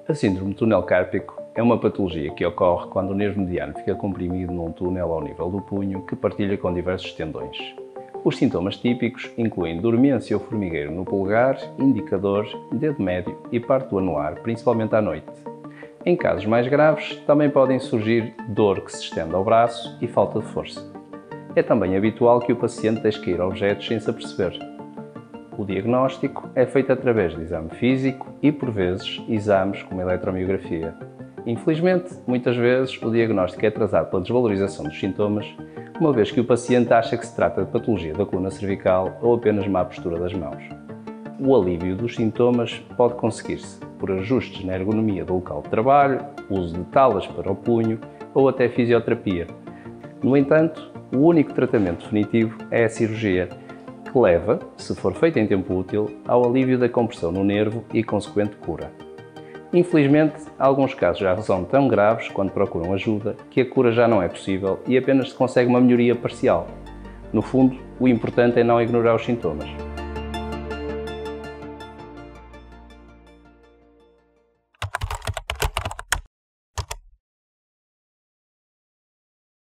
A síndrome do túnel cárpico é uma patologia que ocorre quando o nervo mediano fica comprimido num túnel ao nível do punho que partilha com diversos tendões. Os sintomas típicos incluem dormência ou formigueiro no polegar, indicador, dedo médio e parte do anular, principalmente à noite. Em casos mais graves, também podem surgir dor que se estende ao braço e falta de força. É também habitual que o paciente deixe cair objetos sem se aperceber. O diagnóstico é feito através de exame físico e, por vezes, exames como eletromiografia. Infelizmente, muitas vezes, o diagnóstico é atrasado pela desvalorização dos sintomas, uma vez que o paciente acha que se trata de patologia da coluna cervical ou apenas má postura das mãos. O alívio dos sintomas pode conseguir-se por ajustes na ergonomia do local de trabalho, uso de talas para o punho ou até fisioterapia. No entanto, o único tratamento definitivo é a cirurgia, que leva, se for feita em tempo útil, ao alívio da compressão no nervo e consequente cura. Infelizmente, alguns casos já são tão graves quando procuram ajuda que a cura já não é possível e apenas se consegue uma melhoria parcial. No fundo, o importante é não ignorar os sintomas.